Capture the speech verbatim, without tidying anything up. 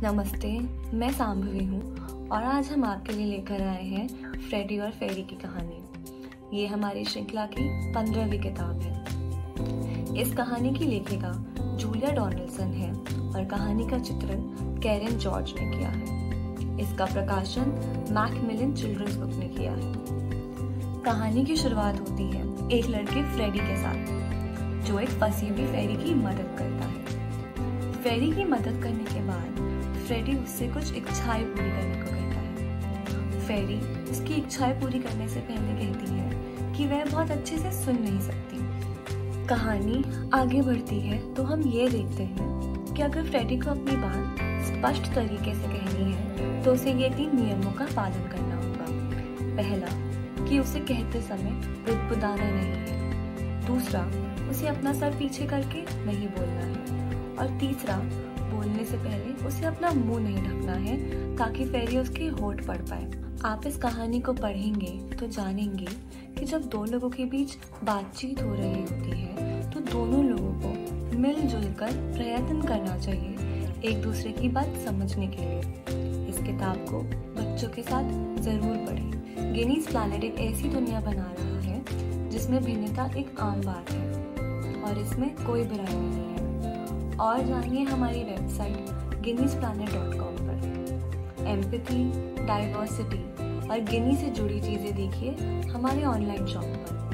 नमस्ते, मैं सांभवी हूँ और आज हम आपके लिए लेकर आए हैं फ्रेडी और फेरी की कहानी। ये हमारी श्रृंखला की पंद्रहवीं किताब है। इस कहानी की लेखिका जूलिया डोनाल्डसन है और कहानी का चित्रण कैरन जॉर्ज ने किया है। इसका प्रकाशन मैकमिलन चिल्ड्रंस बुक ने किया है। कहानी की शुरुआत होती है एक लड़के फ्रेडी के साथ, जो एक फंसी हुई फेरी की मदद करता है। फेरी की मदद करने के बाद फ्रेडी उससे कुछ इच्छाएं पूरी करने को कहता है। फेरी उसकी इच्छाएं पूरी करने से पहले कहती है कि वह बहुत अच्छे से सुन नहीं सकती। कहानी आगे बढ़ती है तो हम ये देखते हैं कि अगर फ्रेडी को अपनी बात स्पष्ट तरीके से कहनी है तो उसे ये तीन नियमों का पालन करना होगा। पहला, कि उसे कहते समय बुदबुदाना नहीं है। दूसरा, उसे अपना सर पीछे करके नहीं बोलना है। और तीसरा, बोलने से पहले उसे अपना मुंह नहीं ढकना है ताकि फेरी उसके होठ पढ़ पाए। आप इस कहानी को पढ़ेंगे तो जानेंगे कि जब दो लोगों के बीच बातचीत हो रही होती है तो दोनों लोगों को मिलजुल कर प्रयत्न करना चाहिए एक दूसरे की बात समझने के लिए। इस किताब को बच्चों के साथ जरूर पढ़ें। गिनीज प्लैनेट एक ऐसी दुनिया बना रहा है जिसमें भिन्नता एक आम बात है और इसमें कोई बुराई नहीं है। और जानिए हमारी website Guinness planet dot com पर। एम्पैथी, डाइवर्सिटी और गिनी से जुड़ी चीज़ें देखिए हमारे ऑनलाइन शॉप पर।